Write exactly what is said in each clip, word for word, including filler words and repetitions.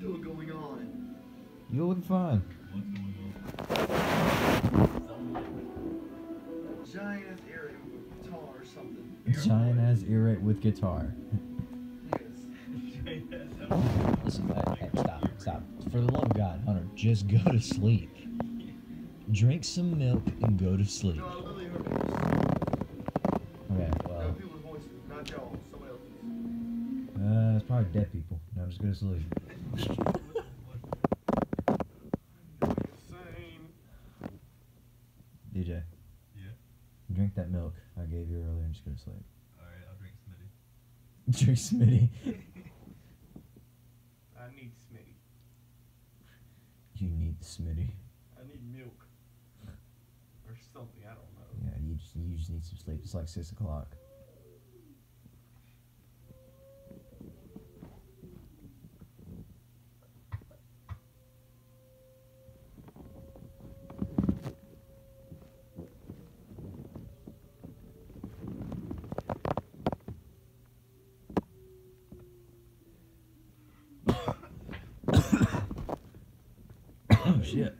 still going on? You're looking fine. What's going on? Giant ass area with guitar or something. Giant ass earrate with guitar. Yes. Listen, hey, hey, stop, stop. For the love of God, Hunter, just go to sleep. Drink some milk and go to sleep. No, I literally heard it. Okay, No, well, people's voices, not y'all, someone else's. uh, it's probably dead people. Now just go to sleep. Insane. D J, Yeah. drink that milk I gave you earlier and just go to sleep. Alright, I'll drink Smitty. Drink Smitty. I need Smitty. You need the Smitty. I need milk. Or something, I don't know. Yeah, you just you just need some sleep. It's like six o'clock. Oh shit.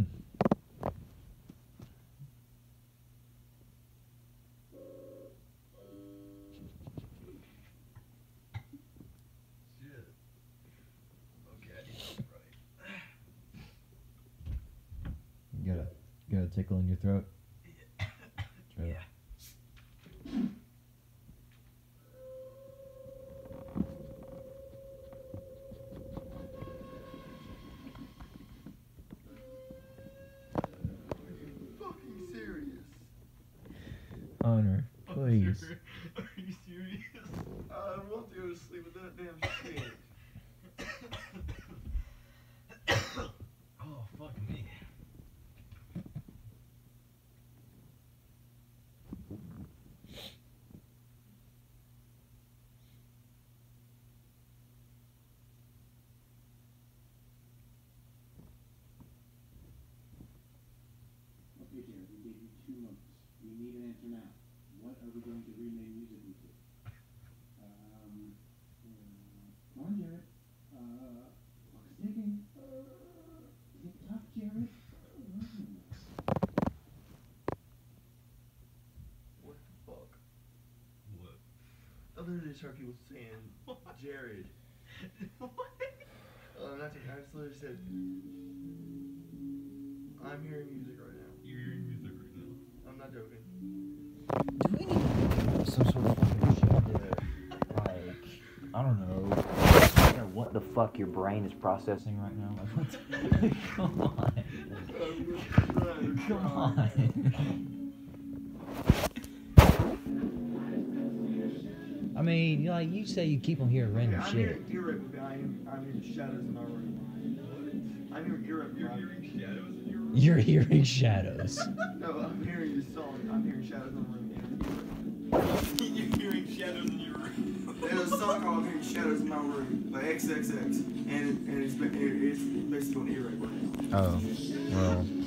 Shit. Okay, right. You got a got a tickle in your throat? Try Yeah. Fucking serious. Hunter, please. Are you serious? I want to go to sleep with that damn shit. Oh, fuck me. Okay, Jared, we gave you two months. We need an answer now. What are we going to rename music into? Um, uh, come on, Jared. Uh, clock is ticking. Uh, is it tough, Jared? Mm. What the fuck? What? I literally just heard people saying, Jared. What? Oh, not to, I just literally said, I'm hearing music right now. You're hearing music right now. I'm not joking. Do we need some sort of fucking shit to, like, I don't know, I don't know what the fuck your brain is processing right now? Like, what the, come on. Come on. I mean, like, you say you keep on hearing random I'm shit. hearing earrip behind. I'm hearing shadows in my room. What? I'm hearing earrip You're behind. hearing shadows in your room? You're hearing shadows. No, I'm hearing this song. I'm hearing shadows in my room. You're hearing shadows in your room. There's a song called I'm Hearing Shadows in My Room by X X X, and, it, and it's, ba- it, it's basically on earrape right now. Oh, well.